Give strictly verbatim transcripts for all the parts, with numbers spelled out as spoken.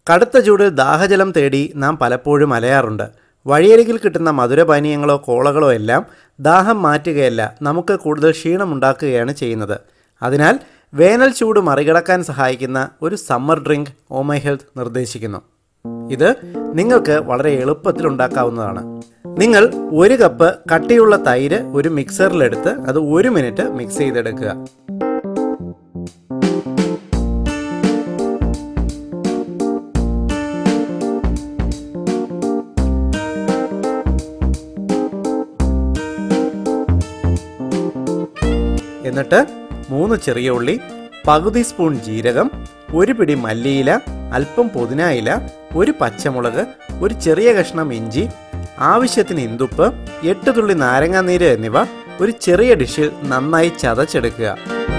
കടുത്ത ചൂടിൽ ദാഹജലം തേടി നാം പലപ്പോഴും അലയാറുണ്ട്. വഴിയരികിൽ കിട്ടുന്ന മധുരപാനീയങ്ങളോ കോളകളോ എല്ലാം ദാഹം മാറ്റുകയല്ല, നമുക്ക് കൂടുതൽ ക്ഷീണമുണ്ടാക്കുകയാണ് ചെയ്യുന്നത്. അതിനാൽ വേനൽ ചൂട് മറികടക്കാൻ സഹായിക്കുന്ന ഒരു summer drink oh my health നിർദ്ദേശിക്കുന്നു. ഇത് നിങ്ങൾക്ക് വളരെ എളുപ്പത്തിൽ ഉണ്ടാക്കാവുന്നതാണ്. നിങ്ങൾ ഒരു കപ്പ് കട്ടിയുള്ള തൈര് ഒരു മിക്സറിലെടുത്ത് അത് ഒരു മിനിറ്റ് മിക്സ് ചെയ്തെടുക്കുക. എന്നിട്ട് മൂന്ന് ചെറിയ ഉള്ളി, പകുതി സ്പൂൺ ജീരകം, ഒരു പിടി മല്ലിയില, അല്പം പുതിനയില, ഒരു പച്ചമുളക്, ഒരു ചെറിയ കഷ്ണം ഇഞ്ചി, ആവശ്യത്തിന് ഇന്തുപ്പ്, എട്ട് തുള്ളി നാരങ്ങാനീര് എന്നിവ ഒരു ചെറിയ ഡിഷിൽ നന്നായി ചതച്ചെടുക്കുക.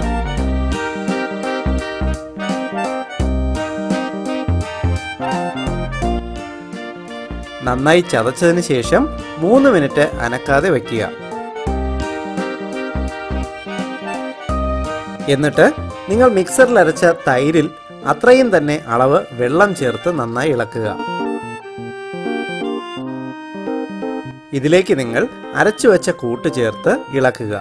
നന്നായി ചതച്ചതിന് ശേഷം മൂന്ന് മിനിറ്റ് അനക്കാതെ വയ്ക്കുക. എന്നിട്ട് നിങ്ങൾ മിക്സറിൽ അരച്ച തൈരിൽ അത്രയും തന്നെ അളവ് വെള്ളം ചേർത്ത് നന്നായി ഇളക്കുക. ഇതിലേക്ക് നിങ്ങൾ അരച്ചു വെച്ച കൂട്ട് ചേർത്ത് ഇളക്കുക.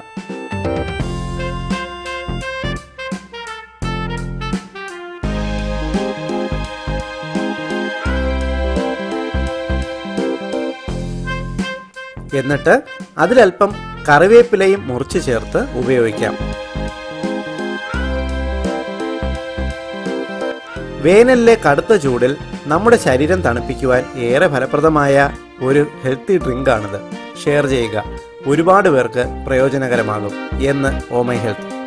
എന്നിട്ട് അതിലൽപ്പം കറിവേപ്പിലയും മുറിച്ച് ചേർത്ത് ഉപയോഗിക്കാം. വേനലിലെ കടുത്ത ചൂടിൽ നമ്മുടെ ശരീരം തണുപ്പിക്കുവാൻ ഏറെ ഫലപ്രദമായ ഒരു ഹെൽത്തി ഡ്രിങ്കാണിത്. ഷെയർ ചെയ്യുക, ഒരുപാട് പേർക്ക് പ്രയോജനകരമാകും എന്ന് ഓ മൈ ഹെൽത്ത്.